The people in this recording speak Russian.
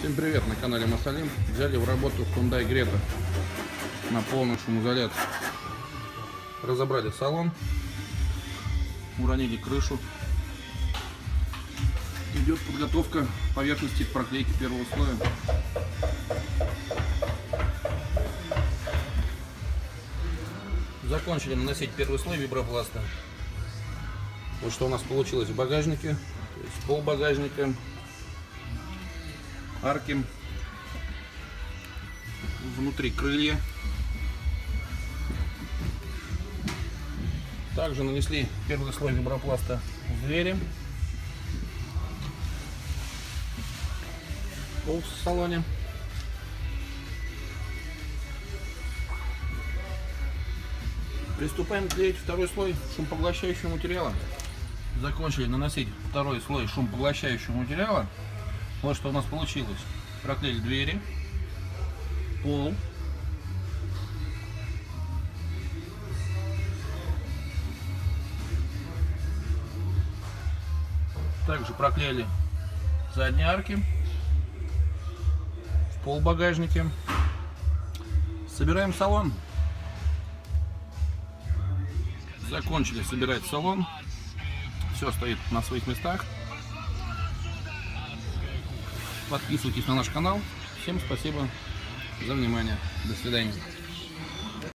Всем привет, на канале Масалим. Взяли в работу Hyundai Greta на полную шумоизоляцию. Разобрали салон, уронили крышу. Идет подготовка поверхности к проклейке первого слоя. Закончили наносить первый слой вибропласта. Вот что у нас получилось в багажнике. То есть пол багажника, арки, внутри крылья. Также нанесли первый слой вибропласта в двери, пол в салоне. Приступаем клеить второй слой шумопоглощающего материала. Закончили наносить второй слой шумопоглощающего материала. Вот что у нас получилось. Проклеили двери, пол, также проклеили задние арки, в пол багажники. Собираем салон. Закончили собирать салон. Все стоит на своих местах. Подписывайтесь на наш канал. Всем спасибо за внимание. До свидания.